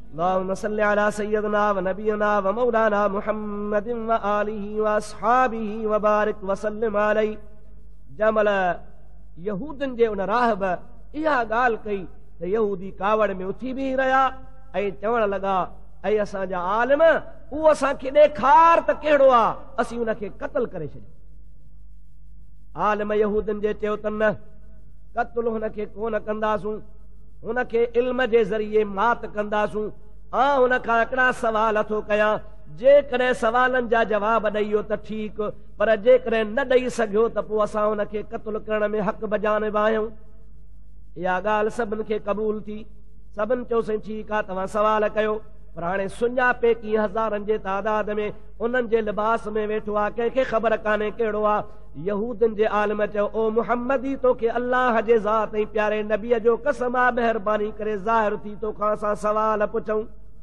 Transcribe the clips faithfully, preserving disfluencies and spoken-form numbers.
अल्लाहुम्मा सल्लि अला सय्यदिना व नबियना व मौलाना मुहम्मदिन व आलिहि व अस्हाबिहि व बारिक व सल्लिम अलैहि। जमल यहूदन जे उन राहब इहा ॻाल्हि कई त यहूदी कावड़ में उथी बीह रहिया ऐं चवण लॻा, ऐं असांजा आलिम उहो असांखे ॾेखार त कहिड़ो आहे, असीं उनखे क़त्ल करे छॾियो। आलिम यहूदन जे चयो त न, क़त्ल हुनखे कोन कंदासूं, हुनखे इल्म जे ज़रिए मात कंदासूं। हा, हुन खां हिकिड़ा सवाल थो कयां, जेकॾहिं सवालनि जा जवाब ॾेई त ठीकु, पर जेकॾहिं न ॾेई सघियो त पोइ असां हुनखे क़त्ल करण में हक़ बजानिब आहियूं। इहा ॻाल्हि सभिनि खे क़बूल थी। सभिनि चयोसीं ठीकु आहे, तव्हां सवाल कयो। पर हाणे सुञापे कीअं हज़ारनि जे तादाद में उन्हनि जे लिबास में वेठो आहे, कंहिंखे ख़बर कान्हे कहिड़ो आहे। यहूदन जे आलिम चयो, ओ मुहम्मदी, तोखे अल्लाह जे ज़ात ऐं प्यारे नबीअ जो कसम आहे, महिरबानी करे ज़ाहिर थी तोखां असां सवाल पुछूं।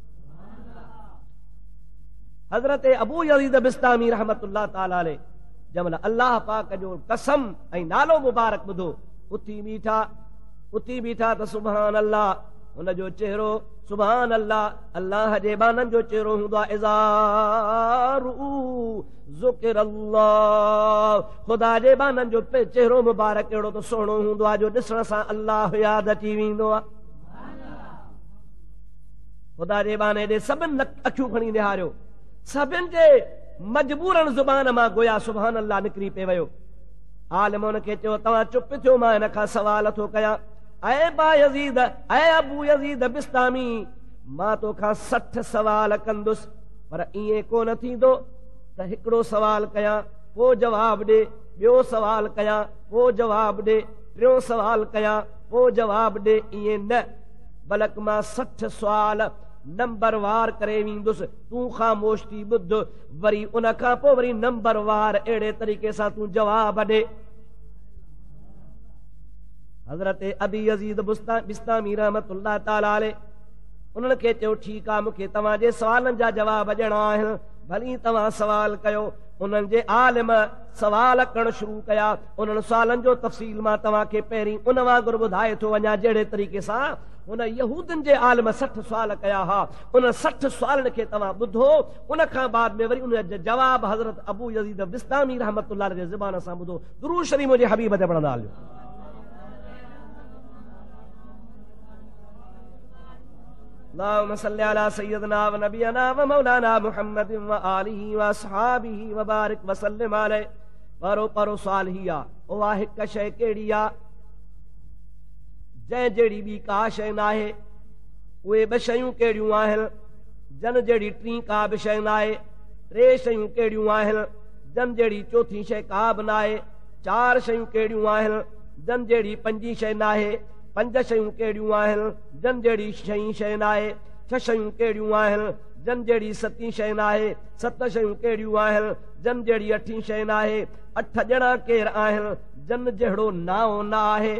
हज़रत अबू यज़ीद बिस्तामी रहमतुल्लाह ताला अलैह जमल अल्लाह पाक जो कसम ऐं नालो मुबारक ॿुधो, उथी बीठा उथी बीठा त सुभान अल्लाह, हुनजो चेहरो सुभान अल्लाह, अल्लाह जे बाननि जो चेहरो हूंदो आहे। इज़ा रुऊ ज़ुकिर अल्लाह, ख़ुदा जे बाननि जो चेहरो मुबारक अहिड़ो त सुहिणो हूंदो आहे जो ॾिसण सां अल्लाह यादि अची वेंदो आहे। ख़ुदा जे बाने ॾे सभिनि अखियूं खणी निहारियो, सभिनि जे मजबूरन ज़ुबान मां गोया सुभान अल्लाह निकिरी पियो वियो। आलिम हुनखे चयो, तव्हां चुप थियो, मां हिन खां सवाल थो कयां। ऐ बा यज़ीद, ऐ अबू यज़ीद बिस्तामी, मां तोखां सठ सवाल कंदुसि, पर ईअं कोन थींदो त हिकिड़ो सवाल कयां पोइ जवाब ॾे, ॿियो सवाल कयां पोइ जवाब ॾे, टियों सवाल कयां पोइ जवाब ॾे। ईअं न, बल्कि मां सठ सवाल नंबर वार करे वेंदुसि, तूं ख़ामोश थी ॿुध, वरी उन खां पोइ वरी नंबर वार अहिड़े तरीक़े सां तूं जवाब ॾे। हज़रत अबी यज़ीद बिस्तामी रहमतुल्लाह ताला अलैह उन्हनि खे चयो, ठीकु आहे, मूंखे तव्हांजे सवालनि जा जवाब ॾियणा आहिनि, भली तव्हां सवाल कयो। उन्हनि जे आलिम सवाल करणु शुरू कया। उन्हनि सवालनि जो तफ़सील मां तव्हांखे पहिरीं उन वांगुरु ॿुधाए थो वञा जहिड़े तरीक़े सां उन यहूदन जे आलिम सठ सवाल कया हा। उन सठ सवालनि खे तव्हां ॿुधो, उन खां बाद में वरी उन जा जवाब हज़रत अबू यज़ीद बिस्तामी रहमतुल्लाह जे ज़बान सां ॿुधो। दुरूद शरीफ़ मुंहिंजे हबीब ते पढ़ंदा हलियो। अल्लाहुम्मा सल्लि अला सय्यदिना व नबियना व मौलाना मुहम्मदिन व आलिहि व अस्हाबिहि व बारिक व सल्लिम अलैहि। परो परो सवाल ही आहे, उहा हिकु शइ कहिड़ी आहे जंहिं जहिड़ी ॿी का शइ न आहे? उहे ॿ शयूं कहिड़ियूं आहिनि जन जहिड़ी टीं का बि शइ न आहे? टे शयूं कहिड़ियूं आहिनि जन जहिड़ी चोथीं शइ का बि न आहे? चार शयूं कहिड़ियूं आहिनि जन जहिड़ी पंजी शइ न आहे? पंज शयूं कहिड़ियूं आहिनि जन जहिड़ी छहीं शइ न आहे? छह शयूं कहिड़ियूं आहिनि जन जहिड़ी सतीं शइ न आहे? सत शयूं कहिड़ियूं आहिनि जन जहिड़ी अठीं शइ न आहे? अठ ॼणा केरु आहिनि जन जहिड़ो नाओ न आहे?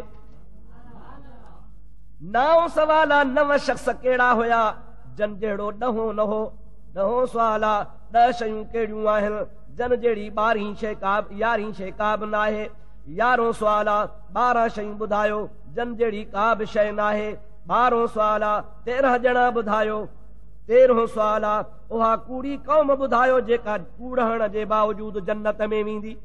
नाओ सवाल आहे, नव शख़्स कहिड़ा हुया जन जहिड़ो ॾहों न हो? ॾहों सवाल आहे, ॾह शयूं कहिड़ियूं आहिनि जन जहिड़ी ॿारहीं शइ का यारहीं शइ का बि न आहे? यारहों सवाल आहे, ॿारहं शयूं ॿुधायो जन जहिड़ी का बि शइ न आहे? ॿारहों सवाल आहे, तेरहं ॼणा ॿुधायो। तेरहों सवाल आहे, उहा कूड़ी क़ौम ॿुधायो जेका कूड़हण जे बावजूदु जन्नत में वेंदी।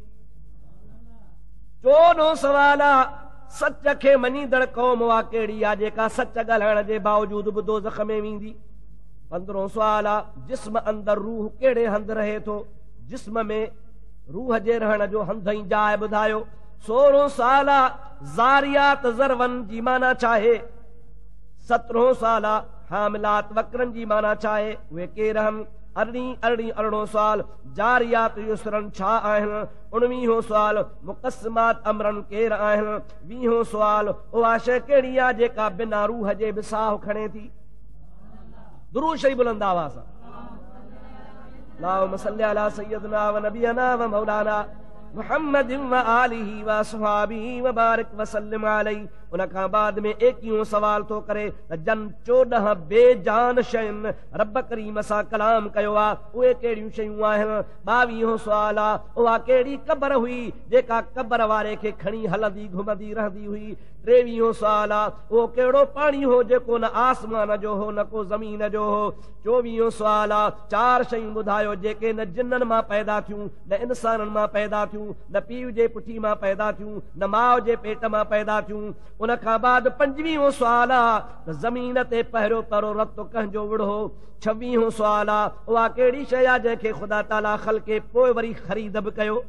चोॾहों सवाल आहे, सच खे मञीदड़ क़ौम उहा कहिड़ी आहे जेका सच ॻाल्हाइण जे बावजूदु बि दोज़ख में वेंदी। पंद्रहों सवाल आहे, जिस्म अंदरि रूह कहिड़े हंधि रहे थो? जिस्म में रूह जे रहण जो हंध ऐं जाइ ॿुधायो। सोरहों सवाल आहे, ज़ारियात ज़रवन जी माना छा आहे? सत्रहों सवाल आहे, हामिलात वक्रन जी माना छा आहे? उहे केरु आहिनि? अरिड़हीं अरिड़हीं अरिड़हों सवाल, जारियात युसरन छा आहिनि? उणिवीहों सवाल, मुक़स्सिमात अमरन केरु आहिनि? वीहों सवाल, उहा शइ कहिड़ी आहे जेका बिना रूह जे बि साहु खणे थी? दुरूद शरीफ़ बुलंद आवाज़ सां। अल्लाहुम्मा सल्लि अला सय्यदिना व नबियना व मौलाना मुहम्मदिन व आलिहि व अस्हाबिहि व बारिक व सल्लिम अलैहि। उन खां बाद में एकवीहों सवाल थो करे त जन चोॾहं बेजान शयुनि रब करीम सां कलाम कयो आहे, उहे कहिड़ियूं शयूं आहिनि। ॿावीहों सवाल आहे उहा कहिड़ी क़बर हुई जेका क़बर वारे खे खणी हलंदी घुमंदी रहंदी हुई। टेवीहों सवाल आहे उहो कहिड़ो पाणी हो जेको न आसमान जो हो न को ज़मीन जो हो। चोवीहों सवाल आहे चार शयूं ॿुधायो जेके न जिन्ननि मां पैदा थियूं न इंसाननि मां पैदा थियूं न पीउ जे पुठी मां पैदा थियूं न माउ जे पेट मां पैदा थियूं। उन खां बाद पंजवीहों सवाल आहे त ज़मीन ते पहिरियों पहिरियों रतो कंहिंजो विढ़ो। छवीहों सवाल आहे उहा कहिड़ी शइ आहे जंहिंखे ख़ुदा ताला ख़ल्क़े पोइ वरी ख़रीद बि कयो।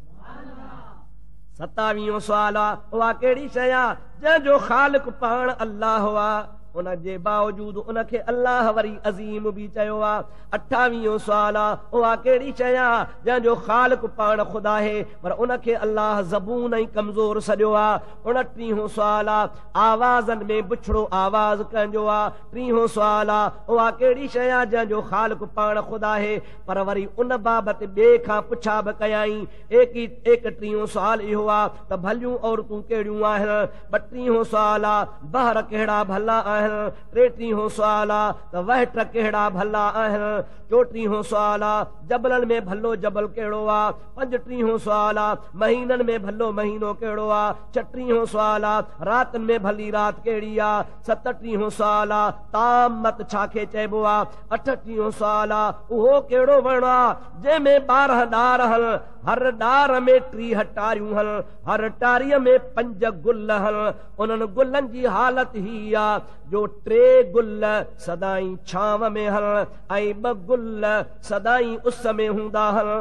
सतावीहों सवाल आहे उहा कहिड़ी शइ आहे जंहिंजो ख़ालिक़ पाण अल्लाह हुआ, उन जे बावजूदि उनखे अल्लाह वरी अज़ीम बि चयो आहे। अठावीहों सवाल आहे उहा कहिड़ी शइ आहे जंहिंजो ख़ालिक़ पाण ख़ुदा आहे पर उनखे अल्लाह ज़बून ऐं कमज़ोर सॼो आहे। उणटीहों सवाल आहे आवाज़नि में बुछड़ो आवाज़ कंहिंजो आहे। टीहों सवाल आहे उहा कहिड़ी शइ आहे जंहिंजो ख़ालिक़ पाण ख़ुदा आहे पर वरी उन बाबति ॿिए खां पुछा बि कयाई। एकी एकटीहों सवाल इहो आहे त भलियूं औरतूं कहिड़ियूं आहिनि। ॿटीहों सवाल आहे बहर कहिड़ा भला आहिनि। टेटीहों सवाल आहे त वहट कहिड़ा भला आहिनि। चोटीहों सवाल आहे जबलनि में भलो जबल कहिड़ो आहे। पंजटीहों सवाल आहे महीननि में भलो महीनो कहिड़ो आहे। छटीहों सवाल आहे रातनि में भली राति कहिड़ी आहे। सतटीहों सवाल आहे तामत छाखे चइबो आहे। अठटीहों सवाल आहे उहो कहिड़ो वण आहे जंहिंमें ॿारहं ॾार हल, हर ॾार में टीह टारियूं हल, हर टारीअ में पंज गुल हल। उन्हनि गुलनि जी हालति ही आहे जो टे गुल सदाई छांव में हल ऐं ॿ गुल सदाई उस में हूंदा हल।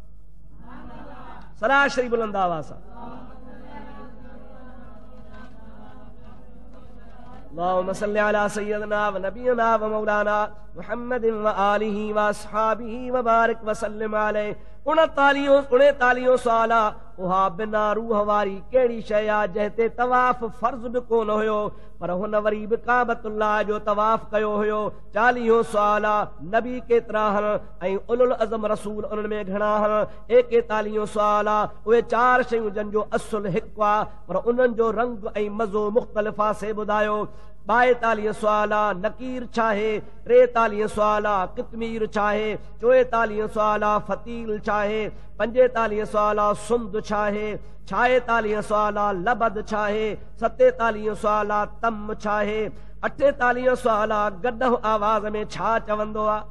सराशरी बुलंद आवाज़ सां अल्लाहुम्मा सल्लि अला सय्यदना व नबियना व मौलाना मुहम्मदिन व आलिहि व अस्हाबिहि व बारिक व सल्लिम अलैहि। उणतालीहों उणेतालीहों सवाल आहे उहा बिना रूह वारी कहिड़ी शइ आहे जंहिं ते तवाफ़ फर्ज़ बि कोन हुयो पर हुन वरी बि काबतुल्लाह जो तवाफ़ कयो हुयो। चालीहों सवाल आहे नबी केतिरा हल ऐं उलुल अज़म रसूल उन्हनि में घणा हल। एकेतालीहों सवाल आहे उहे चार शयूं जंहिंजो असुल हिकु आहे पर उन्हनि जो रंग ऐं मज़ो मुख़्तलिफ़ आहे से ॿुधायो। ॿाएतालीह सवाल आहे नकीर छा आहे। टेतालीह सवाल आहे कितमीर छा आहे। चोएतालीह सवाल आहे फ़तील छा आहे। पंजेतालीह सवाल आहे सुंद छा आहे। छाएतालीह सवाल आहे लबद छा आहे। सतेतालीह सवाल आहे तम छा आहे। अठेतालीह सवाल आहे गॾह आवाज़ में छा चवंदो आहे।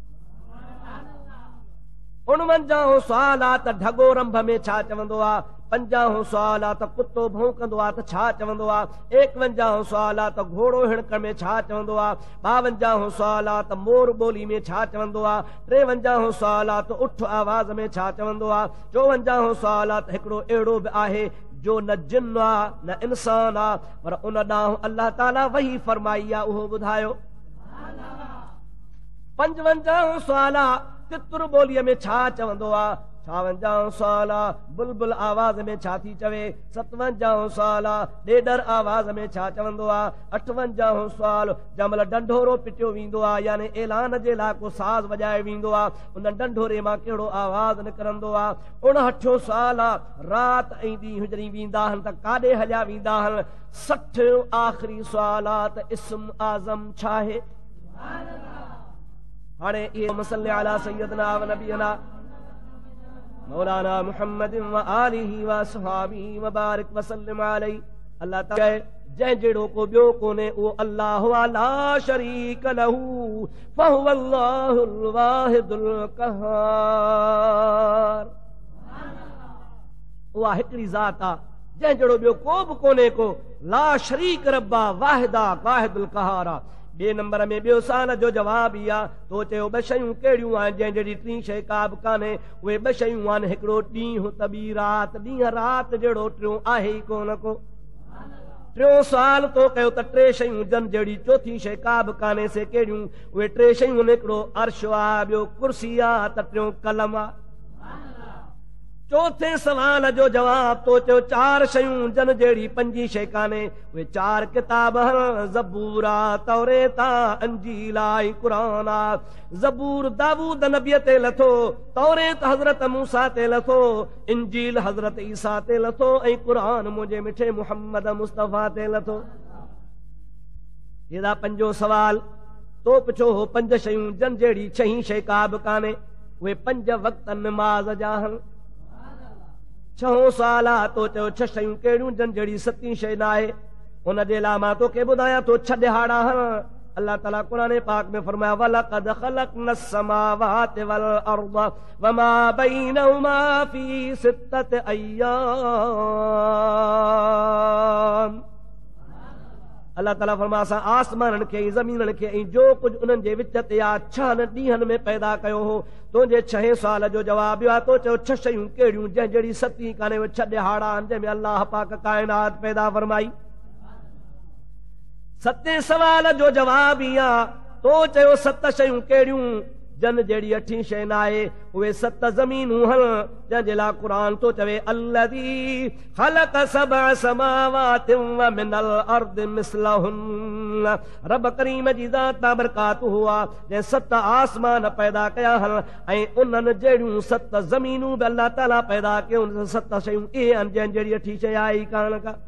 उणवंजाहों सवाल आहे त ढगो रंभ में छा चवंदो आहे। पंजाहों सवाल आहे त कुतो भौंकंदो आहे त छा चवंदो आहे। एकवंजाहों सवाल आहे त घोड़ो हिणक में छा चवंदो आहे। ॿावंजाहों सवाल आहे त मोर ॿोली में छा चवंदो आहे। टेवंजाहों सवाल आहे त उठ आवाज़ में छा चवंदो आहे। चोवंजाहों सवाल आहे त हिकिड़ो अहिड़ो बि आहे जो न जिन आहे न इंसान आहे पर उन ॾांहुं अल्लाह ताला वही फरमाई आहे उहो ॿुधायो। पंजवंजाहों सवाल आहे तितुर ॿोलीअ में छा चवंदो आहे। छावंजाहों सवाल आहे बुलबुल आवाज़ में छा थी चवे। सतवंजाहों सवाल आहे ॾेडर आवाज़ में छा चवंदो आहे। अठवंजाहों सवाल जंहिंमहिल डंढोरो पिटियो वेंदो आहे यानी ऐलान जे लाइ को साज़ वॼायो वेंदो आहे उन डंढोरे मां कहिड़ो आवाज़ निकिरंदो आहे। उणहठियों सवाल आहे राति ऐं ॾींहुं गुज़री वेंदा आहिनि त काॾे हलिया वेंदा आहिनि। सठि आख़िरी सवाल आहे त इस्म आज़म छा आहे। हाणे इहे मसले अला सय्यदना व नबियना मौलाना मुहम्मदिन व आलिहि व अस्हाबिहि व बारिक व सल्लिम अलैहि। अल्लाह ताला जंहिं जहिड़ो को ॿियो कोन्हे उहो अल्लाह ला शरीक लहू फहुवल्लाहुल वाहिदुल क़हार। उहा हिकिड़ी ज़ात आहे जंहिं जहिड़ो ॿियो को बि कोन्हे को ला शरीक रब्बा वाहिदा वाहिदुल क़हार आहे। ॿिए नंबर में ॿियो साल जो जवाब ई आहे तो चयो ॿ शयूं कहिड़ियूं आहिनि जंहिं जहिड़ी टी शइ का बि कान्हे। उहे ॿ शयूं आहिनि हिकिड़ो ॾींहुं त ॿी राति। ॾींहुं राति जहिड़ो टियों आहे ई कोन को। टियों साल तो कयो त टे शयूं जन जहिड़ी चौथी शइ का बि कान्हे से कहिड़ियूं। उहे टे शयूं हिकिड़ो अर्श आहे ॿियो कुर्सी आहे त टियों कलम आहे। चौथे सवाल जो जवाब तो चयो चार शयूं जन जहिड़ी पंजी शइ कान्हे उहे चार किताब ज़बूर आ, तौरेत आ, अंजील आ, क़ुरान आ। ज़बूर दाऊद नबीअ ते लथो, तौरेत हज़रत मूसा ते लथो, इंजील हज़रत ईसा ते लथो ऐं क़ुरान मुंहिंजे मिठे मुहम्मद मुस्तफ़ा ते लथो। हेॾा पंजो सवाल तो पुछो हो पंज शयूं जन जहिड़ी छहीं शइ का बि कान्हे उहे पंज वक़्त नमाज़ जा आहिनि। छहों साल आहे तो चयो छह शयूं कहिड़ियूं जन जहिड़ी सतीं शइ न आहे। हुन जे लाइ मां तोखे ॿुधायां तो छह ॾिहाड़ा अल्लाह ताला क़ुरान पाक में फरमाया वलक़द ख़लक़ना समावाति वल अर्द वमा बैनहुमा फी सित्तति अय्याम। अल्लाह ताला फरमाया असां आसमाननि खे ऐं ज़मीननि खे ऐं जो कुझु उन्हनि जे विच ते आहे छहनि ॾींहंनि में पैदा कयो हो। तुंहिंजे छहें साल जो जवाब इहो आहे तो चयो छह शयूं कहिड़ियूं जंहिं जहिड़ी सतीं कान्हे उहे छह ॾिहाड़ा आहिनि जंहिंमें अल्लाह पाक काइनात पैदा फरमाई। सतें सवाल जो जवाब इहा तो चयो सत शयूं कहिड़ियूं जन जहिड़ी अठी शइ न आहे उहे सत ज़मीनूं हल जंहिंजे लाइ क़ुरान तो चवे अल्लज़ी ख़लक़ सबअ समावाति व मिनल अर्दि मिस्लहुन। रब करीम जी ज़ात बरकातुहू आ जंहिं सत आसमान पैदा कया हल ऐं उन्हनि जहिड़ियूं सत ज़मीनूं बि अल्लाह ताला पैदा कयूं। सत शयूं इहे आहिनि जंहिं जहिड़ी अठी शइ आहे ई कान का।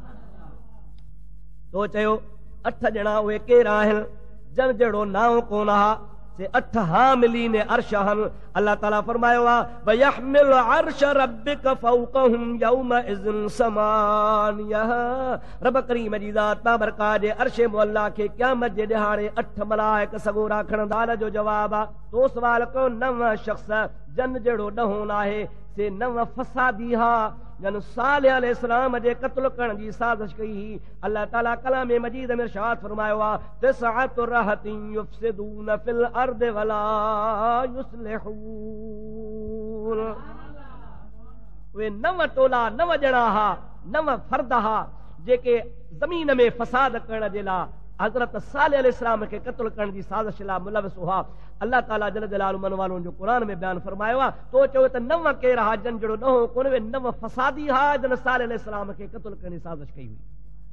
तो चयो अठ ॼणा उहे केर आहिनि जन जहिड़ो नाओ कोन हा से अठ हामिलीन अर्श हन। अल्लाह ताला फरमायो आहे वयहमिल अर्श रब्बिक फौकहुम यौमइज़िन समानियह। रब करीम जी ज़ात बाबरकात जे अर्श मुअल्ला खे क़यामत जे ॾिहाड़े अठ मलाइक सगोरा खणंदा। जो जवाब आहे तो सवाल कयो नव शख़्स जन जहिड़ो ॾहों न आहे से नव फसादी हा जन सालिह अलैहिस्सलाम जे क़त्ल करण जी साज़िश कई ही। अल्लाह ताला कलाम मजीद में इरशाद फरमायो आहे तिसअतु रहतिन युफ़सिदून फिल अर्दि वला युस्लिहून। उहे नव टोला नव ॼणा हा नव फर्द हा जेके ज़मीन में फसाद करण जे लाइ हज़रत सालिह अलैहिस्सलाम खे क़त्ल करण जी साज़िश लाइ मुलविस हुआ। अल्लाह ताला जल जलालुहु मन वालों जो क़ुरान में बयान फरमायो आहे तो चयो त नव केर हा जन जहिड़ो ॾहों कोन उहे नव फसादी हा जन सालिह अलैहिस्सलाम खे क़त्ल करण जी साज़िश कई हुई।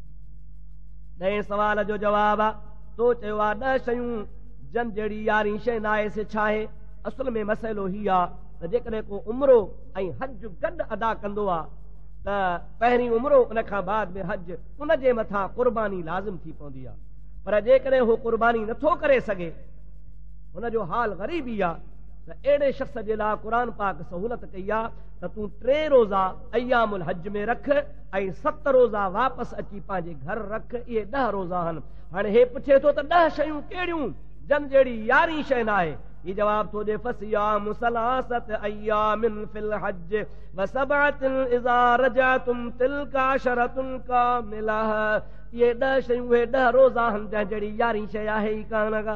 ॾहें सवाल जो जवाब आहे तो चयो आहे ॾह शयूं जन जहिड़ी यारहीं शइ न आहे से छा आहे। असुल में मसइलो हीउ आहे त जेकॾहिं को उमिरो ऐं हज गॾु अदा कंदो आहे त पहिरीं उमिरो उन खां बाद में हज उन जे मथां क़ुर्बानी लाज़िम थी पवंदी आहे। पर जेकॾहिं हू क़ुर्बानी नथो करे सघे हुनजो हाल ग़रीबी आहे त अहिड़े शख़्स जे लाइ क़ुरान पाक सहूलत कई आहे त तूं टे रोज़ा अय्यामुल हज में रख ऐं सत रोज़ा वापसि अची पंहिंजे घर रख। इहे ॾह रोज़ा आहिनि। हाणे हे पुछे थो त ॾह शयूं कहिड़ियूं जन जहिड़ी यारहीं शइ न आहे। ही जवाब थो ॾे फसियामु सलासत अय्यामिन फिल हज व सबअतिन इज़ा रजअतुम तिल्का अशरतुन कामिलह। ये ॾह शयूं उहे ॾह रोज़ा आहिनि जंहिं जहिड़ी यारहीं शइ आहे ई कान का।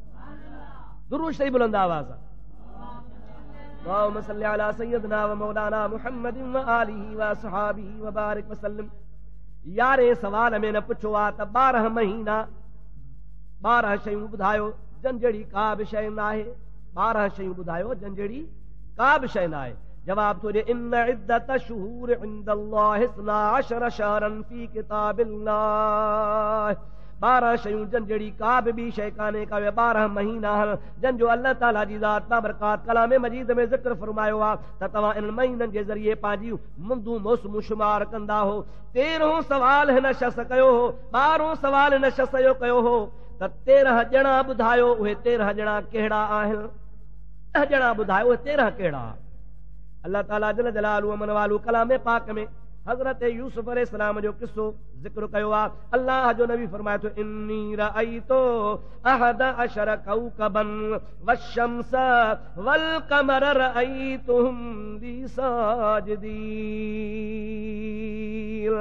दुरूद शरीफ़ बुलंद आवाज़ आहे। अल्लाहुम्मा सल्लि अला सय्यिदना व मौलाना मुहम्मदिन व आलिहि व असहाबिहि व बारिक वसल्लम। यारहें सवाल में न पुछो आहे त ॿारहं महीना ॿारहं शयूं ॿुधायो जन जहिड़ी का बि शइ न आहे। ॿारहं शयूं ॿुधायो जन जहिड़ी का बि शइ न आहे। जवाब थो ॾे इन इद्दत शुहूर इंदल्लाहि इस्ना अशर शहरन फी किताबिल्लाह। ॿारहं शयूं जन जहिड़ी का बि ॿी शइ कान्हे का ॿारहं महीना जन जो अल्लाह ताला जी ज़ात बाबरकात कलाम मजीद में ज़िक्र फरमायो आहे त तव्हां इन महीननि जे ज़रिए पंहिंजी मुंदूं मौसमूं शुमार कंदा हो। तेरहों सवाल हिन शख़्स कयो हो ॿारहों सवाल हिन शख़्स जो कयो हो त तेरहं ॼणा ॿुधायो उहे तेरहं ॼणा कहिड़ा आहिनि। ॾह ॼणा ॿुधायो उहे तेरहं कहिड़ा। अल्लाह ताला जल जलालुहु मन वालू कलाम पाक में हज़रत यूसुफ अलैहिस्सलाम जो किस्सो ज़िक्र कयो आहे। अल्लाह जो नबी फरमाए थो इन्नी रअयतु अहद अशर कौकबन वश्शम्स वल कमर रअयतुहुम ली साजिदीन।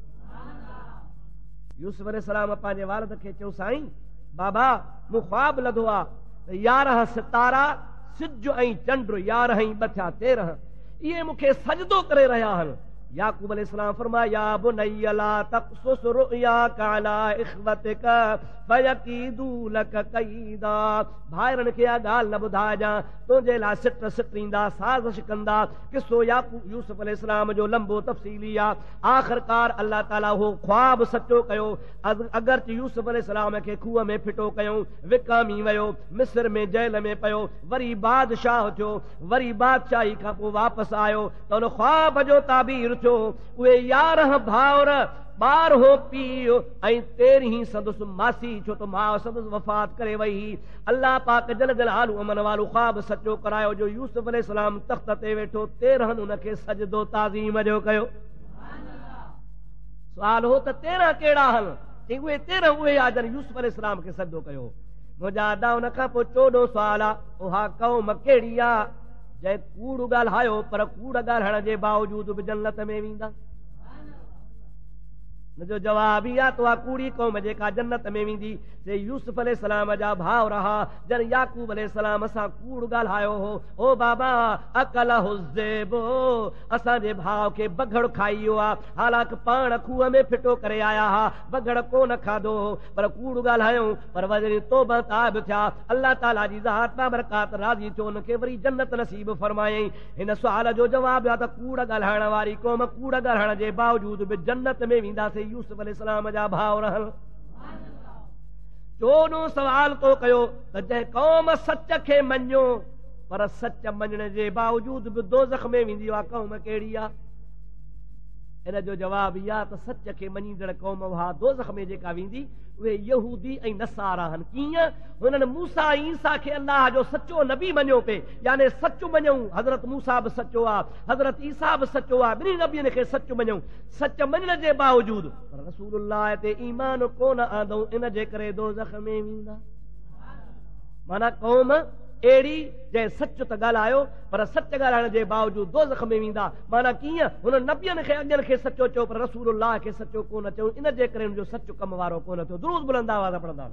यूसुफ अलैहिस्सलाम पंहिंजे वालिद खे चयो साईं बाबा मूं ख्वाब लधो आहे त यारहं सितारा सिज ऐं चंड यारहं ई ॿ थिया तेरहं इहे मूंखे सजदो करे रहिया आहिनि। याकूब अलैहिस्सलाम फरमाया या बुनय्या ला तक़सुस रुअयाका अला इख़्वतिका फयकीदू लक कैदा। भाइरनि खे इहा ॻाल्हि न ॿुधाइजां, तुंहिंजे लाइ सिट सिटींदा, साज़िश कंदा। किसो याकूब यूसुफ अलैहिस्सलाम जो लंबो तफ़सीली आहे। आख़िरकार अल्लाह ताला हो ख्वाब सचो कयो। अगरचे यूसुफ अलैहिस्सलाम खे खूह में फिटो कयूं, विकामी वियो, मिस्र में जेल में पियो, वरी बादशाह थियो, वरी बादशाही खां पोइ वापसि आयो त उन ख्वाब जो ताबीर थियो। उहे यारहं भाउर, ॿार हो पीउ ऐं तेरहीं संदसि मासी, छो त माउ संदसि वफ़ात करे वई। अल्लाह पाक जल जलालु अमन वालो ख्वाब सचो करायो जो यूसुफ अलैहिस्सलाम तख़्त ते वेठो, तेरहनि उनखे सजदो ताज़ीम जो कयो। सुवाल हो त तेरहं कहिड़ा आहिनि? उहे तेरहं उहे आ जन यूसुफ अलैहिस्सलाम खे सजदो कयो। मुंहिंजा अदा उन खां पोइ चोॾहों सुवाल आहे, उहा क़ौम कहिड़ी आहे जंहिं कूड़ ॻाल्हायो पर कूड़ ॻाल्हाइण जे बावजूद बि जन्नत में वेंदा? जो जवाब ई आहे त उहा कूड़ी क़ौम जेका जन्नत में वेंदी। से यूसुफ अलैहिस्सलाम जा भाउ रहा जन याकूब अलैहिस्सलाम सां कूड़ ॻाल्हायो हो। ओ बाबा अकल हुज़ेबो, असांजे भाउ खे बगड़ खाई वियो आहे, हालांकि पाण खूह में फिटो करे आया हा, बगड़ कोन खाधो हो पर कूड़ ॻाल्हायूं। पर वरी तौबा ताब थिया, अल्लाह ताला जी ज़ात बाबरकात राज़ी थियो, उनखे वरी जन्नत नसीब फरमायई। हिन सुवाल जो जवाब आहे त कूड़ ॻाल्हाइण वारी क़ौम कूड़ ॻाल्हाइण जे बावजूद बि जन्नत में वेंदासीं। यूसुफ अलैहिस्सलाम जा भाउ रहनि। चोॾहों सवाल तो कयो त जंहिं क़ौम सच खे मञियो पर सच मञण जे बावजूद बि दोज़ख में वेंदी, आहे क़ौम कहिड़ी आहे? इन जो जवाब इहा त सच खे मञींदड़ क़ौम उहा दोज़ख में जेका वेंदी उहे यहूदी ऐं नसारा आहिनि। कीअं? हुननि मूसा ईसा खे अल्लाह जो सचो नबी मञियो पे, यानी सच मञूं। हज़रत मूसा बि सचो आहे, हज़रत ईसा बि सचो आहे, ॿिन्ही नबियनि खे सच मञूं। सच मञण जे बावजूद पर रसूलुल्लाह ते ईमान कोन आंदऊं, इन जे करे दोज़ख में वेंदा। माना क़ौम अहिड़ी जंहिं सच त ॻाल्हायो पर सच ॻाल्हाइण जे बावजूद दोज़ख में वेंदा। माना कीअं? हुन नबियनि खे अॻियनि खे सचो चयो पर रसूलुल्लाह खे सचो कोन चयो, इन जे करे हुनजो सच कम वारो कोन थियो। दुरूद बुलंद आवाज़ पढ़ंदा।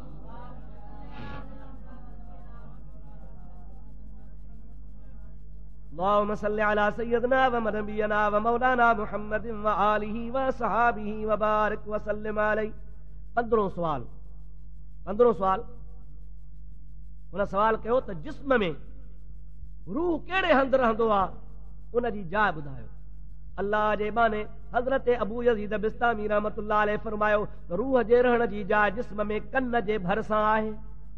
अल्लाहुम्मा सल्लि अला सय्यदना व नबियना व मौलाना मुहम्मदिन व आलिहि व सहाबिहि व बारिक व सल्लिम अलैहि। पंद्रहों सवाल पंद्रहों सवाल हुन सवाल कयो त जिस्म में रूह कहिड़े हंधि रहंदो आहे, उनजी जाइ ॿुधायो। अल्लाह जे बाने हज़रत अबू यज़ीद बिस्तामी रहमतुल्लाह अलैहि फरमायो त रूह जे रहण जी जाइ जिस्म में कन जे भर सां आहे।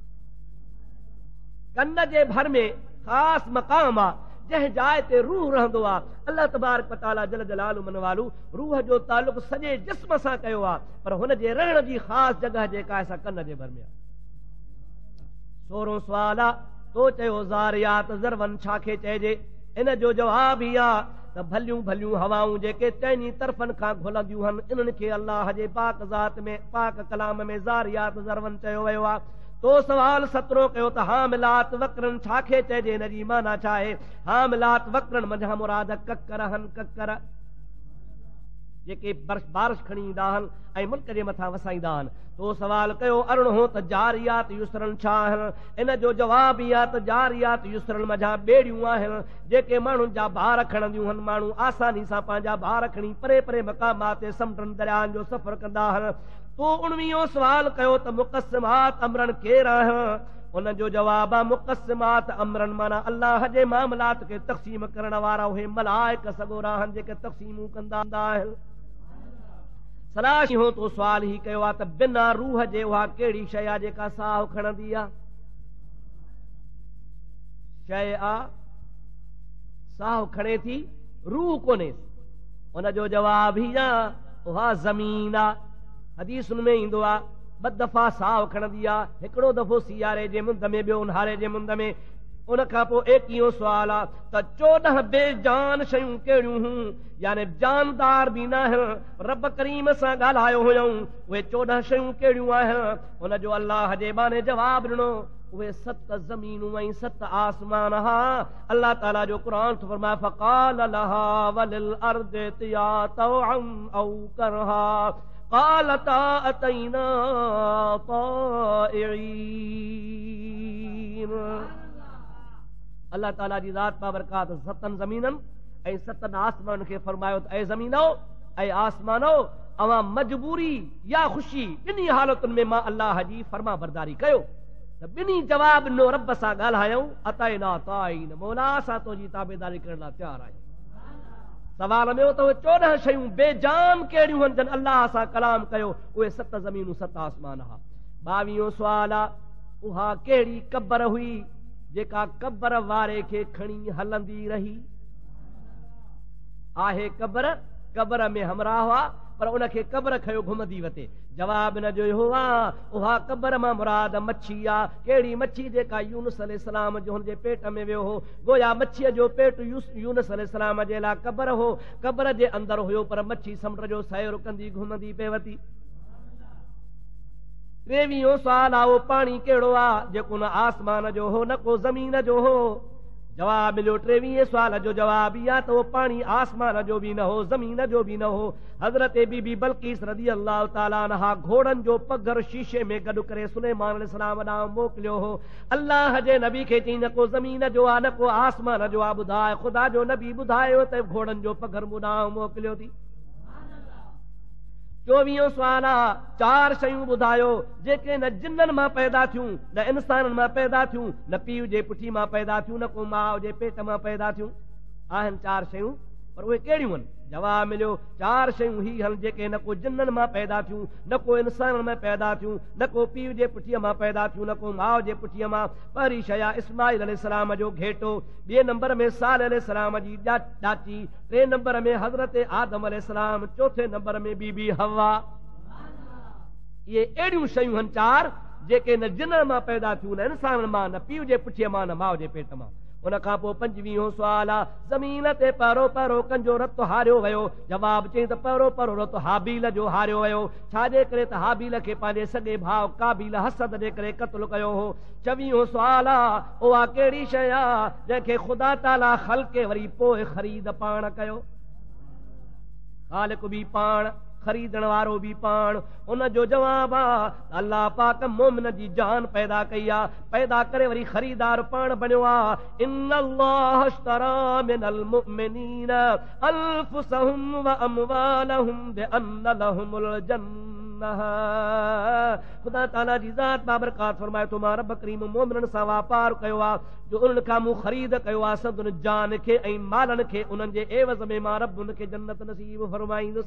कन जे भर में ख़ासि मक़ाम आहे, जंहिं जाइ ते रूह रहंदो आहे। अल्लाह तबारक व तआला जल जलालु मन वालू रूह जो तालुक़ सॼे जिस्म सां कयो आहे, पर हुन जे रहण जी ख़ासि जॻह जेका आहे कन जे भर में आहे। सोरहों सवाल आहे, तो चयो ज़ारियात ज़रवन छा खे चइजे? इन जो जवाब ई आहे त भलियूं भलियूं हवाऊं जेके चइनी तरफ़नि खां घुलंदियूं आहिनि, इन्हनि खे अल्लाह जे पाक ज़ात में पाक कलाम में ज़ारियात ज़रवन चयो वियो आहे। तो सवाल सतरो कयो त हामिलात वक्रन छा खे चइजे? इन जी माना छा आहे? हामिलात वक्रन मंझां मुराद ककर आहिनि, ककर जेके बारिश खणी ईंदा आहिनि ऐं मुल्क जे मथां वसाईंदा आहिनि। तो सवाल कयो अरिड़हों त जारियात युसरन छा आहिनि? इन जो जवाब ई आहे त जारियात युसरन मंझां ॿेड़ियूं आहिनि जेके माण्हुनि जा भार खणंदियूं आहिनि। माण्हू आसानी सां पंहिंजा भार खणी परे परे मक़ामात ते समुंडनि दरियाहनि जो सफ़र कंदा आहिनि। तो उणिवीहों सवाल कयो त मुक़स्सिमात अमरन केरु आहिनि? उन जो जवाब आहे मुक़स्सिमात अमरन माना अल्लाह जे मामलात खे तक़सीम करण वारा उहे मलाइक सॻोरा आहिनि जेके तक़सीमूं कंदा आहिनि। सलाशिहो तो सवाल ही कयो आहे त बिना रूह जे उहा कहिड़ी शइ आहे जेका साहु खणंदी आहे? शइ आहे साहु खणे थी, रूह कोन्हे। उन जो जवाब ही आहे उहा ज़मीन आहे। हदीसुनि में ईंदो आहे ॿ दफ़ा साहु खणंदी आहे, हिकिड़ो दफ़ो सियारे जे मुंद में, ॿियो उन्हारे जे मुंद में। उन खां पोइ एकवीहों सुवाल आहे त चोॾहं बेजान शयूं कहिड़ियूं हूं, यानी जानदार बि न आहिनि, रब करीम सां ॻाल्हायो हुयऊं, उहे चोॾहं शयूं कहिड़ियूं आहिनि? उन जो अल्लाह जे बाने जवाब ॾिनो उहे सत ज़मीनूं ऐं सत आसमान हा। अल्लाह ताला जो क़ुरान थो फरमाए फ़क़ाल लहा वलिल अर्दि तिया तौअन औ करहा क़ालता अतैना ताइईन। अल्लाह ताला जी ज़ात बाबरकात सतन ज़मीननि ऐं सतनि आसमान खे फरमायो त ऐं ज़मीनो ऐं आसमानो अवां मजबूरी या ख़ुशी ॿिन्ही हालतुनि में मां अल्लाह जी फर्मा बरदारी कयो त ॿिन्ही जवाब ॾिनो रब सां ॻाल्हायूं अताइना ताइन मौला असां तुंहिंजी ताबेदारी करण लाइ तयार आहियूं। सवाल में त उहे चोॾहं शयूं बेजान कहिड़ियूं आहिनि जन अल्लाह सां कलाम कयो उहे सत ज़मीनूं सत आसमान हा। ॿावीहो सुवाल आहे उहा कहिड़ी क़बर हुई जेका क़बर वारे खे खणी हलंदी रही? आहे क़बर क़बर में हमराह हुआ पर उनखे क़बर खयो घुमंदी वते। जवाब न जो हो आहे उहा क़बर मां मुराद मच्छी आहे। कहिड़ी मच्छी? जेका यूनुस अलैहिस्सलाम जो हुनजे पेट में वियो हो। गोया मच्छीअ जो पेट यूनुस अलैहिस्सलाम जे लाइ क़बर हो। क़बर जे अंदर हुयो पर मच्छी समुंड जो सैर कंदी घुमंदी पे वती। टेवीहो सुवाल आहे उहो पाणी कहिड़ो आहे जेको न आसमान जो हो न को ज़मीन जो हो? जवाब मिलियो टेवीह सुवाल जो जवाब इहा त उहो पाणी आसमान जो बि न हो ज़मीन जो बि न हो। हज़रत बीबी बल्कीस रज़ी अल्लाह ताला अन्हा घोड़नि जो पघर शीशे में गॾु करे सुलेमान अलैहिस्सलाम ॾांहुं मोकिलियो हो। अल्लाह जे नबी खे चई न को ज़मीन जो आहे न को आसमान जो आहे। ॿुधाए ख़ुदा जो नबी ॿुधायो त घोड़नि जो पघर मूं ॾांहुं मोकिलियो थी। चोवीहो सुवाल आहे चार शयूं ॿुधायो जेके न जिन्ननि मां पैदा थियूं न इंसाननि मां पैदा थियूं न पीउ जे पुठी मां पैदा थियूं न को माउ जे पेट मां पैदा थियूं। आहिनि चार शयूं पर उहे कहिड़ियूं आहिनि? जवाब मिलियो चार शयूं ही आहिनि जेके न को जिन्ननि मां पैदा थियूं न को इंसाननि में पैदा थियूं न को पीउ जे पुठीअ मां पैदा थियूं न को माउ जे पुठीअ मां। पहिरीं शइ आहे इस्माइल अलैहिस्सलाम जो घेटो। ॿिए नंबर में साल अलैहिस्सलाम जी ॾाची। टे नंबर में हज़रत आदम अलैहिस्सलाम। चौथे नंबर में बीबी हवा। इहे अहिड़ियूं शयूं आहिनि चार जेके न जिन्ननि मां पैदा थियूं न इंसाननि मां न पीउ जे पुठीअ मां न माउ जे पेट मां। उन खां पोइ पंजवीहो सुवाल आहे ज़मीन ते पहिरों पहिरों कंहिंजो रत हारियो वियो? जवाब चई त पहिरों पहिरों रत हाबील जो हारियो वियो। छाजे करे त हाबील खे पंहिंजे सॻे भाउ काबील हसद जे करे क़त्ल कयो हो। छवीहो सुवाल आहे उहा कहिड़ी शइ आहे जंहिंखे ख़ुदा ताला ख़ल्क़े वरी पोइ ख़रीद पाण कयो? ख़ालिक बि पाण ख़रीदण वारो बि पाण। उन जो जवाब आहे अल्लाह पाक मोमिन जी जान पैदा कई आहे पैदा करे वरी ख़रीदार पाण बणियो आहे। इन्नल्लाह अश्तरा मिनल मुमिनीन अनफुसहुम व अमवालहुम बिअन्न लहुमुल जन्नह। ख़ुदा ताला जी ज़ात बाबरकात फरमाए थो मां रब करीम मोमिननि सां वापार कयो आहे जो उन्हनि खां मूं ख़रीद कयो आहे सदुनि जान खे ऐं मालनि खे उन्हनि जे एवज़ में मां रब उनखे जन्नत नसीब फरमाईंदुसि।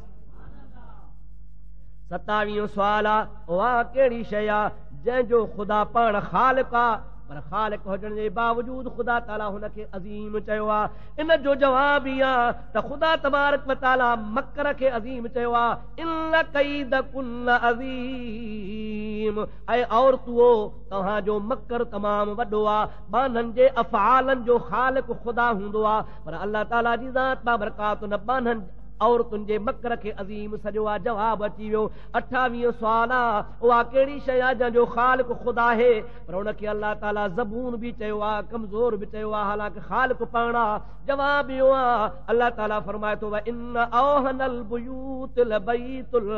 सतावीहो सुवाल आहे उहा कहिड़ी शइ आहे जंहिंजो ख़ुदा पाण ख़ालिक आहे पर ख़ालिक हुजण जे बावजूद ख़ुदा ताला हुनखे अज़ीम चयो आहे? इन जो जवाब ई आहे त ख़ुदा तबारक व ताला मकर खे अज़ीम चयो आहे। इन कैदकुन्न अज़ीम। ऐं औरतुओ तव्हांजो मकर तमामु वॾो आहे। बाननि जे अफ़आलनि जो ख़ालिक ख़ुदा हूंदो आहे पर अल्लाह ताला जी ज़ात बाबरकात न बाननि औरतुनि जे मकर खे अज़ीम सॼो आहे। जवाब अची वियो। अठावीह सुवाल आहे उहा कहिड़ी शइ आहे जंहिंजो ख़ालिक ख़ुदा आहे पर उनखे अल्लाह ताला ज़बून बि चयो आहे कमज़ोर बि चयो आहे हालांकि ख़ालिक पाण आहे। जवाब इहो आहे अल्लाह ताला फरमाए थो इन औहनल बुयूत लबैतुल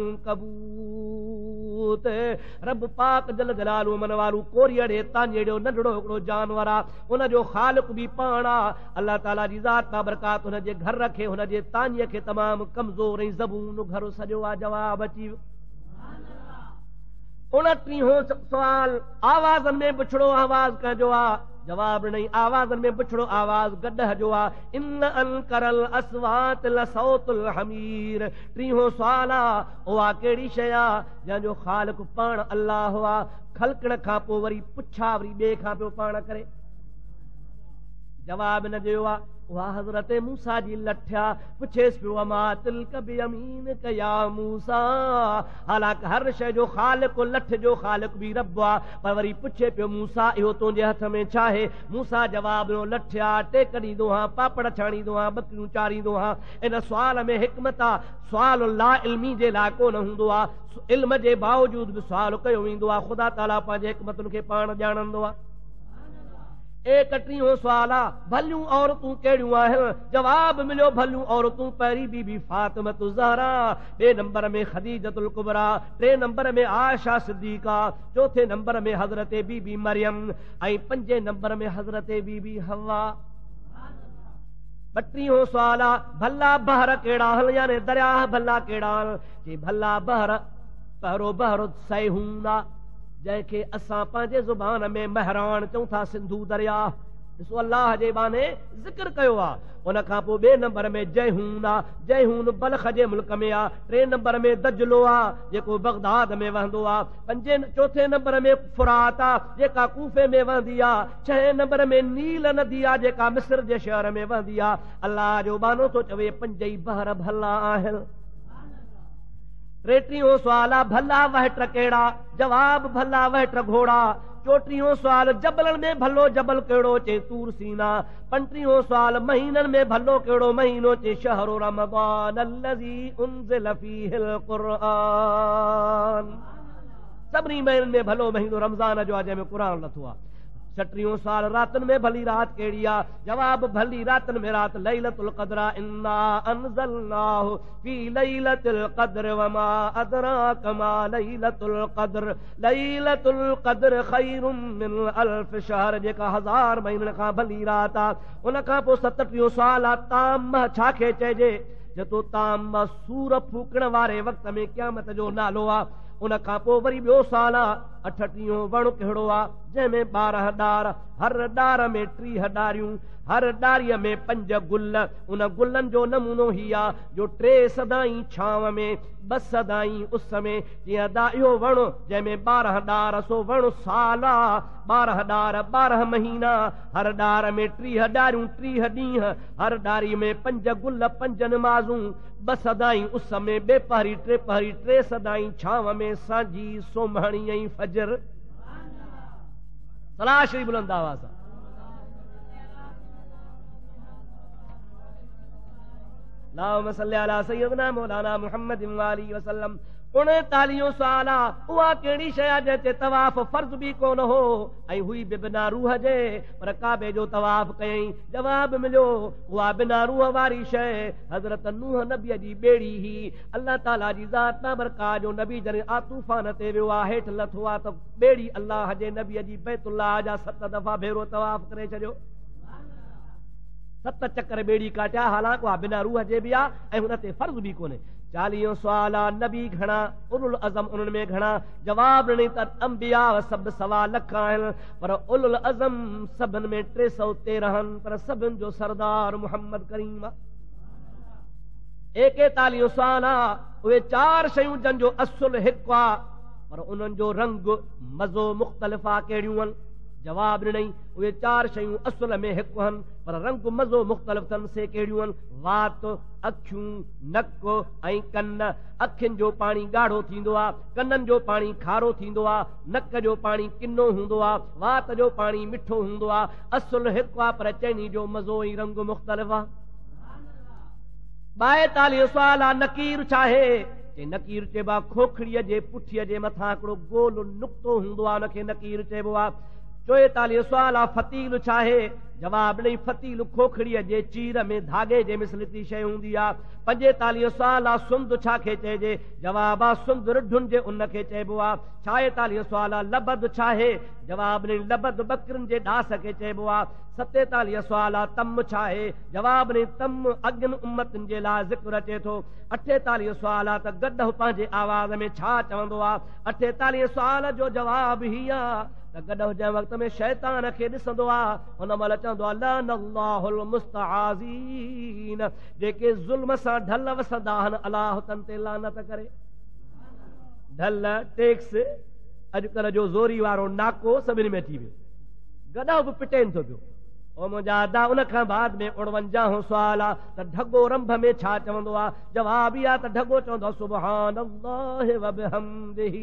अनकबूत। रब पाक जल जलालू मन वारू कोरियड़े तांजेड़ो नंढड़ो हिकिड़ो जानवर आहे उनजो ख़ालिक बि पाण आहे। अल्लाह ताला जी ज़ात बाबरकात हुनजे घर खे हुनजे तांजीअ खे तमामु कमज़ोर ऐं ज़बून घर सॼो आहे। जवाब अची वियो। उणटीहो सुवाल आवाज़नि में बुछड़ो आवाज़ कंहिंजो आहे? जवाब ॾिनई आवाज़नि में बुछड़ो आवाज़ गॾह जो आहे। इन अनकरल अस्वात लसौतुल हमीर। टीहो सुवाल आहे उहा कहिड़ी शइ आहे जंहिंजो ख़ालिक पाण अल्लाह आहे ख़ल्क़ण खां पोइ वरी पुछा वरी ॿिए खां पियो पाण करे? जवाब न ॾियो आहे उहा हज़रत मूसा जी लठिया। पुछेसि पियो अमा तिल्क बियमीनिक या मूसा। हालांकि हर शइ जो ख़ालिक लठ जो ख़ालिक बि रब आहे पर वरी पुछे पियो मूसा इहो तुंहिंजे हथ में छा आहे? मूसा जवाब ॾिनो लठिया टेक ॾींदो आहियां पापड़ छाणींदो आहियां बकरियूं चारींदो आहियां। इन सुवाल में हिकमत आहे। सुवाल ला इल्मी जे लाइ कोन हूंदो आहे। इल्म जे बावजूद बि सुवाल कयो वेंदो आहे। ख़ुदा ताला पंहिंजे हिकमतुनि खे पाण ॼाणंदो आहे। एकटीहो सुवाल आहे भलियूं औरतूं कहिड़ियूं आहिनि? जवाब मिलियो भलियूं औरतूं पहिरीं बीबी फातिमत ज़हरा। ॿिए नंबर में खदीजतुल कुबरा। टे नंबर में आयशा सिद्दीका। चौथे नंबर में हज़रत बीबी मरियम ऐं पंजे नंबर में हज़रत बीबी हवा। ॿटीहो सुवाल आहे भला बहर कहिड़ा हल याने दरिया भला कहिड़ा हल चई भला बहर पहिरो बहर सैहून आहे जंहिंखे असां पंहिंजे ज़ुबान में महरान चऊं था सिंधु दरिया ॾिसो अल्लाह जे बाने ज़िक्र कयो आहे उन खां पोइ ॿिए नंबर में जयहून आहे जयहून बल्ख जे मुल्क में आहे टे नंबर में दजलो आहे जेको बगदाद में वहंदो आहे पंजे चोथे नंबर में फुरात आहे जेका कूफे में वहंदी आहे छहे नंबर में नील नदी आहे जेका मिस्र जे शहर में वहंदी आहे अल्लाह जो बानो थो चवे पंज ई बहर भला आहिनि टेटीहो सुवाल आहे भला वहट कहिड़ा जवाब भला वहट घोड़ा चोटीहो सुवाल जबलनि में भलो जबल कहिड़ो चे तूर सीना पंटीहो सुवाल महीननि में भलो कहिड़ो महीनो चे शहरो रमज़ान अल्लज़ी उनज़िल फ़ीहिल क़ुरआन सभिनी महीननि में भलो महीनो रमज़ान जो आहे जंहिंमें क़ुरान लथो आहे छटीहो सुवाल रातनि में भली रात कहिड़ी आहे जवाब भली रातनि में रात लैलतुल क़द्र इन्ना अंज़लनाहु फी लैलतिल क़द्र वमा अदराक मा लैलतुल क़द्र लैलतुल क़द्र खैरुम मिन अल्फ शहर जेका हज़ार महीननि खां भली रात आहे उन खां पोइ सतटीहो सुवाल आहे ताम छा खे चइजे जेतो ताम सूर फूकण वारे वक़्त में क़यामत जो नालो आहे उन खां पोइ वरी ॿियो सुवाल आहे अठटीहो वण कहिड़ो आहे जंहिंमें ॿारहं डार हर डार में टीह डारियूं हर डारीअ में पंज गुल उन गुलनि जो नमूनो ही आहे जो टे सदाई छांव में ॿ सदाई उस में जीअं दा इहो वण जंहिंमें ॿारहं डार सो वण साल आहे ॿारहं डार ॿारहं महीना हर डार में टीह डारियूं टीह ॾींहं हर डारी में पंज गुल पंज नमाज़ूं ॿ सदाई उस में ॿे पहरी टे पहरी टे सदाई छांव में सांझी सोमहणी ऐं फजर सलाह श्री बुलंद आवाज़ अल्लाहुम्मा सल्ली अला सय्यदना मौलाना मुहम्मद व आलिहि वसल्लम उणेतालीहो सुवाल आहे उहा कहिड़ी शइ आहे जंहिं ते तवाफ़ फर्ज़ बि कोन हो ऐं हुई बि बिना रूह जे पर काबे जो तवाफ़ कयईं जवाब मिलियो उहा बिना रूह वारी शइ हज़रत नूह नबीअ जी ॿेड़ी ही अल्लाह ताला जी ज़ात बाबरका जो नबी जॾहिं आ तूफ़ान ते वियो आहे हेठि लथो आहे त ॿेड़ी अल्लाह जे नबीअ जी बैतुल्लाह जा सत दफ़ा भेरो तवाफ़ करे छॾियो सत चकर ॿेड़ी काटिया हालांकि उहा बिना रूह जे बि आहे ऐं हुन ते फर्ज़ बि कोन्हे चालीहो सुवाल आहे नबी घणा उलुल अज़म उन्हनि में घणा जवाब ॾिनई त अंबिया सभु सवा लख आहिनि पर उलुल अज़म सभिनि में टे सौ तेरहं आहिनि पर सभिनि जो सरदार मुहम्मद करीम आहे एकेतालीहो सुवाल आहे उहे चार शयूं जंहिंजो असुल हिकु आहे पर उन्हनि जो रंग मज़ो मुख़्तलिफ़ आहे कहिड़ियूं आहिनि जवाब ॾिनई उहे चार शयूं असुल में हिकु आहिनि पर रंग मज़ो मुख़्तलिफ़ अथनि से कहिड़ियूं आहिनि वात अखियूं नक ऐं कन अखियुनि जो पाणी ॻाढ़ो थींदो आहे कननि जो पाणी खारो थींदो आहे नक जो पाणी किनो हूंदो आहे वात जो पाणी मिठो हूंदो आहे असुल हिकु आहे पर चइनी जो मज़ो ऐं रंग मुख़्तलिफ़ आहे ॿाएतालीह सुवाल आहे नकीर छा आहे नकीर चइबो आहे खोखड़ीअ जे पुठीअ जे मथां हिकिड़ो गोल नुक़्तो हूंदो आहे हुनखे नकीर चइबो आहे चोएतालीह सुवाल आहे फतील छा आहे जवाब ॾेई फतील खोखड़ीअ जे चीर में धागे जे मिसलती शइ हूंदी आहे पंजेतालीह सुवाल आहे सुंद छा खे चइजे जवाब आहे सुंद रिढुनि जे उन खे चइबो आहे छाएतालीह सुवाल आहे लबद छा आहे जवाब ॾेई लबद बकरिन जे ॾास खे चइबो आहे सतेतालीह सुवाल आहे तम छा आहे जवाब ॾेई तम अॻियुनि उम्मतुनि जे लाइ ज़िक्र अचे थो अठेतालीह सुवाल आहे त गॾु पंहिंजे आवाज़ में छा चवंदो आहे अठेतालीह सुवाल जो जवाब ही आहे त गॾु जंहिं वक़्त में शैतान खे ॾिसंदो आहे हुन महिल चवंदो आहे लअनल्लाहुल मुस्तआज़ीन जेके ज़ुल्म सां ढल वसंदा आहिनि अलाह तन ते लानत करे ढल टैक्स अॼुकल्ह जो ज़ोरी वारो नाको सभिनी में थी वियो गॾु बि पिटेनि थो पियो ओ मुंहिंजा अदा उन खां बाद में उणवंजाहो सुवाल आहे त ढगो रंभ में छा चवंदो आहे जवाब इहा त ढगो चवंदो आहे सुब्हानल्लाहि व बिहम्दिही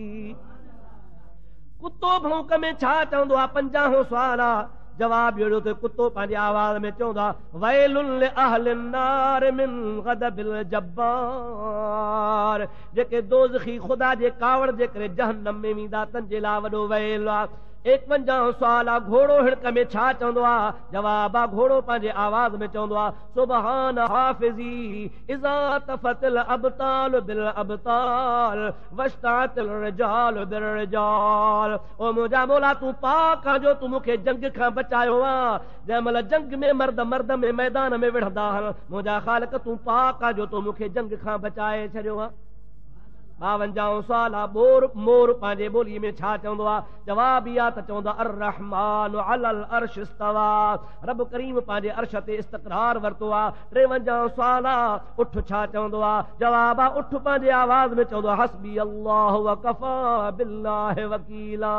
कुतो भौंक में छा चवंदो आहे पंजाहो सुवाल आहे जवाब अहिड़ो त कुतो पंहिंजे आवाज़ में चवंदो आहे वैलुन लिअहलिन नार मिन गदबिल जब्बार जेके दोज़खी ख़ुदा जे कावड़ जे करे जहन्नम में वेंदा तन जे लाइ वॾो वैल आहे एकवंजाह सुवाल आहे घोड़ो हिड़क में छा चवंदो आहे? जवाब आहे घोड़ो पंहिंजे आवाज़ में चवंदो आहे सुबहान हाफ़िज़ी इज़ा तफ़तिल अबताल बिल अबताल वश्तातिल रिजाल बिल रिजाल। ओ मुंहिंजा मौला तूं पाक आहे जो तूं मूंखे जंग खां बचायो आहे। जंहिं महिल जंग में मर्द मर्द में मैदान में विढ़ंदा आहिनि, मुंहिंजा ख़ालिक तूं पाक आहे जो तूं मूंखे जंग खां बचाए छॾियो आहे। ॿावंजाह सुवाल आहे मोर मोर पंहिंजे ॿोलीअ में छा चवंदो आहे? जवाब इहा त चवंदो आहे अर्रहमान अलल अर्श इस्तवा। रब करीम पंहिंजे अर्श ते इस्तक़रार वरितो आहे। टेवंजाह सुवाल आहे उठ छा चवंदो आहे? जवाब आहे उठ पंहिंजे आवाज़ में चवंदो आहे हस्बी अल्लाह व कफ़ा बिल्लाहि वकीला।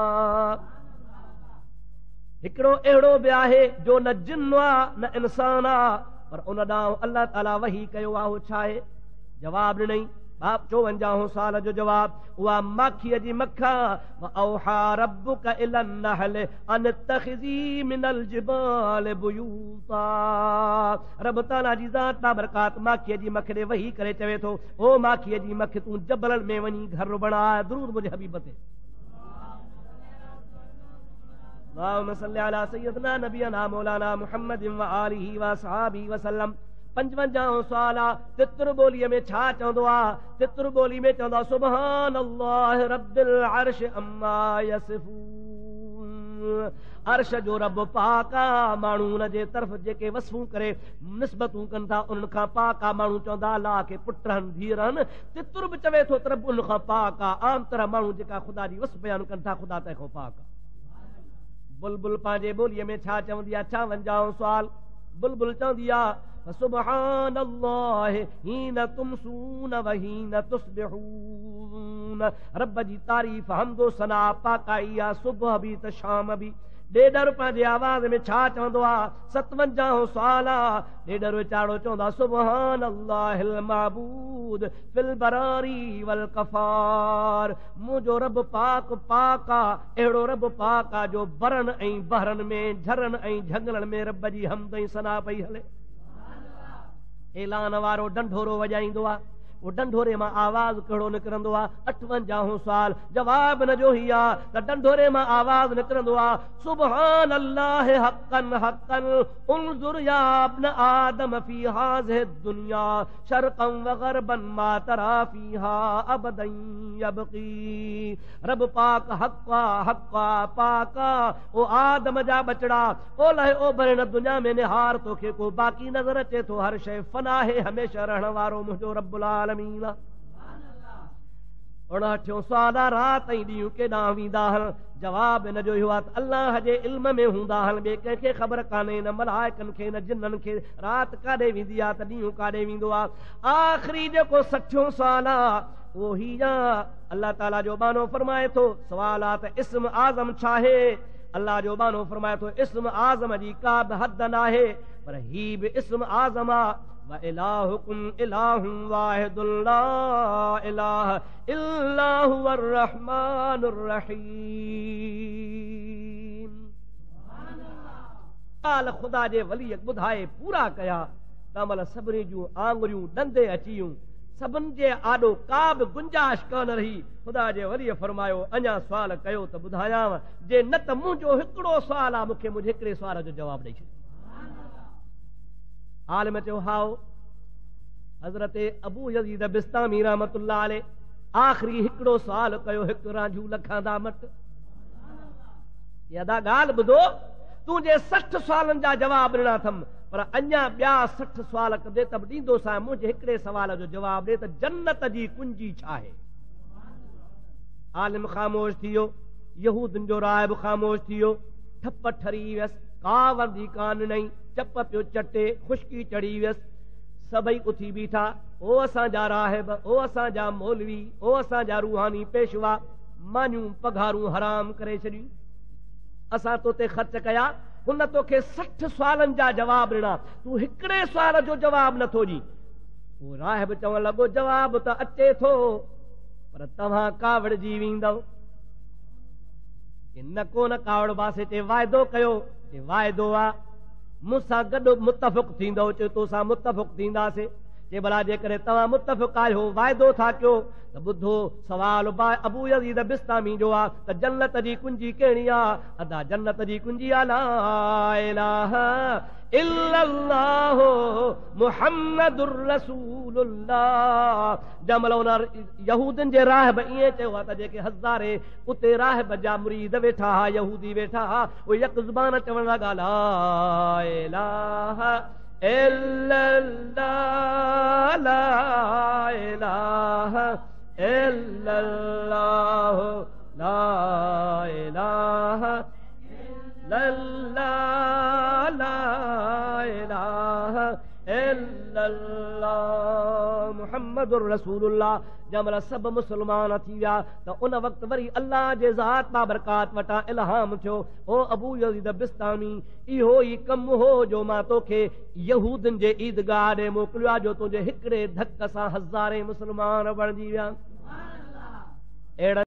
हिकिड़ो अहिड़ो बि आहे जो न जिन आहे न इंसान आहे, पर उन ॾांहुं अल्लाह ताला वही कयो आहे। उहो छा आहे? जवाब ॾिनई चोवंजाह साल जो जवाब उहा माखीअ जी मखा औहा रब्बुक इलन नहल अन तखज़ी मिनल जिबाल बुयूता। रब ताला जी ज़ात बाबरकात माखीअ जी मख ॾे वही करे चवे थो ओ माखीअ जी मख तूं जबलनि में वञी घर बणाए। दुरूद मुंहिंजे हबीब ते अल्लाहुम्मा सल्लि अला सय्यदना नबियना मौलाना मुहम्मदिन व आलिहि व असहाबिहि वसल्लम। पंजवंजाह सुवाल आहे तित्र ॿोलीअ में छा चवंदो आहे? तित्र ॿोली में चवंदो आहे सुबहान अल्लाह रब्बिल अर्श अम्मा यसिफून। अर्श जो रब पाक आहे, माण्हू हुन जे तरफ़ जेके वसफूं करे निस्बतूं कनि था उन्हनि खां पाक आहे। माण्हू चवंदा अलाह खे पुट रहनि धीअ रहनि, तित्र बि चवे थो त रब उन खां पाक आहे। आम तरह माण्हू जेका ख़ुदा जी वसफ बयानु कनि था ख़ुदा तंहिंखां पाक आहे। बुलबुल पंहिंजे ॿोलीअ में छा चवंदी आहे? छावंजाह सुवाल बुलबुल चवंदी आहे सुबहान अल्लाह हीन तुमसून व हीन तुस्बिहून। रब जी तारीफ़ हमदो सना पाकाई आहे सुबह बि त शाम बि। ॾेडर पंहिंजे आवाज़ में छा चवंदो आहे? सतवंजाह सुवाल आहे ॾेडर वीचारो चवंदो आहे सुबहान अल्लाहिल माबूद फिल बरारी वल कफार। मुंहिंजो रब पाक पाक आहे, अहिड़ो रब पाक आहे जो बरनि ऐं बहरनि में झरनि ऐं झंगलनि में रब जी हमद ऐं सना पई हले। ऐलान वारो डंढोरो वॼाईंदो आहे, वो डंढोरे मां आवाज़ कहिड़ो निकिरंदो आहे? अठवंजाह सुवाल जवाब न जो ही आहे त डंढोरे मां आवाज़ निकिरंदो आहे सुबहान अल्लाह हक़न हक़न उन्ज़ुर या इब्न आदम फी हाज़िहि दुनिया शरक़न व ग़रबन मा तरा फीहा अबदन यबकी। रब पाक हक़ हक़ पाक ओ आदम जा बचड़ा ओलह ओभर न दुनिया में निहार तोखे को बाक़ी नज़र अचे थो। हर शइ फना है, हमेशह रहण वारो मुंहिंजो रब्बुल आलमीन। उणहठियों सुवाल रात ऐं ॾींहुं केॾांहुं वेंदा आहिनि? जवाब हिन जो इहो आहे त अल्लाह जे इल्म में हूंदा आहिनि, ॿिए कंहिंखे ख़बर कान्हे, न मलाइकनि खे न जिन्ननि खे। राति काॾे वेंदी आहे त ॾींहुं काॾे वेंदो आहे? आख़िरी जेको सठियों सुवाल आहे उहो ही आहे अल्लाह ताला जो बानो फरमाए थो। सुवाल आहे त इस्म आज़म छा आहे? अल्लाह जो बानो फरमाए थो इस्म आज़म जी का बि हद न आहे, पर ही बि इस्म आज़म आहे व इलाहुकुम इलाहुं वाहिदुन ला इलाहा इल्ला हुवर रहमानुर रहीम। काल ख़ुदा जे वली ॿुधाए पूरा कया तमल सभिनी जूं आङुरियूं ॾंदे अचियूं, सभिनि जे आॾो का बि गुंजाइश कान रही। ख़ुदा जे वलीअ फरमायो अञा सुवाल कयो त ॿुधायांव, जे न त मुंहिंजो हिकिड़ो सुवाल आहे मूंखे मुंहिंजे हिकिड़े सुवाल जो जवाबु ॾेई छॾियो। हाल में चयो हाओ हज़रत अबू यज़ीद बिस्तामी रहमतुल्लाह अलैह आख़िरी हिकिड़ो सुवाल कयो, हिकु रांझू लखां दा मट। यादा ॻाल्हि ॿुधो, तूं जे सठ सुवालनि जा जवाब ॾिना अथमि, पर अञा ॿिया सठ सुवाल कंदे त बि ॾींदोसां मुंहिंजे हिकिड़े सुवाल जो जवाब ॾे त जन्नत जी कुंजी छा आहे? आलिम ख़ामोश थी वियो, यहूदनि जो राहिब ख़ामोश थी वियो, ठप ठरी वियसि, का वर्दी कान ॾिनई, चप पियो चटे, खुशकी चढ़ी वियसि। सभई उथी बीठा, ओ असांजा राहिब, ओ असांजा मौलवी, ओ असांजा रूहानी पेशवा, मानियूं पघारूं हराम करे छॾियूं। असां तो ते ख़र्च कया, हुन तोखे सठ सुवालनि जा जवाब ॾिना, तूं हिकिड़े सुवाल जो जवाब नथो ॾी। उहो राहिब चवण लॻो जवाब त अचे थो, पर तव्हां कावड़ जी वेंदव कि न को न कावड़ पासे ते वाइदो कयो, वाइदो आहे मूंसां गॾु मुतफ़िक़ थींदो, चयो तोसां मुतफ़िक़ थींदासीं। जे भला जेकॾहिं तव्हां मुतफ़िक़ आहियो वाइदो था कयो त ॿुधो सवाल अबू यज़ीद बिस्तामी जो आहे त जन्नत जी कुंजी कहिड़ी आहे? अदा जन्नत जी कुंजी आहे ला इलाहा इल्लल्लाहु मुहम्मदुर रसूलुल्लाह। जमल उन यहूदनि जे राहिब ईअं चयो आहे त जेके हज़ारे उते राहिब जा मुरीद वेठा हा यहूदी वेठा हा उहे यक ज़ुबान चवण लॻा ला इलाहा इल्लल्लाह ला इलाहा इल्लल्लाह ला इलाहा इल्लल्लाह ला इलाहा इल्लल्लाह मुहम्मदुर रसूलुल्लाह। जमल सभु मुस्लमान थी विया त उन वक़्तु वरी अल्लाह जे ज़ात बाबरकात वटां इल्हाम थियो ओ अबू यज़ीद बिस्तामी इहो ई कमु हो जो मां तोखे यहूदनि जे ईदगाह ॾे मोकिलियो आहे जो तुंहिंजे हिकिड़े धक सां हज़ारे मुस्लमान बणिजी विया।